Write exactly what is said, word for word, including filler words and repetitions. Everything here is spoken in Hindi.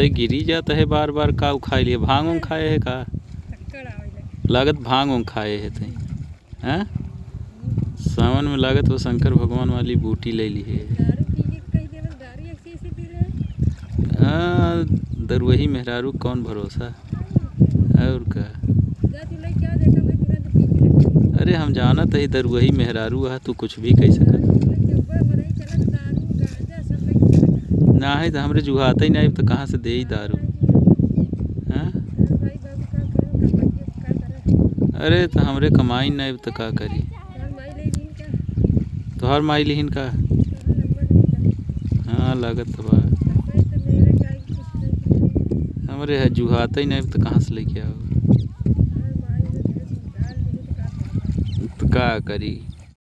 ऐसे गिरी जाता है बार बार। का खाए लिए भांग उंग खाए है का? लागत भांग उंग खाए है थे हैं? सावन में लागत वो शंकर भगवान वाली बूटी ले ली है। हाँ, दरुही मेहरारू कौन भरोसा और का। अरे हम जाना तो ही दरुही मेहरारू है, तू कुछ भी कह सकत ना है। तो हमरे जुहाते ही नहीं तो कहाँ से दे ही दारू। हाँ, अरे तो हमरे कमाई नहीं तो का करी। तो हर माई लिहिन का। हाँ लागत तो बा हमरे है जुहाते ही नहीं तो कहाँ से लेके आओ। तो का करी।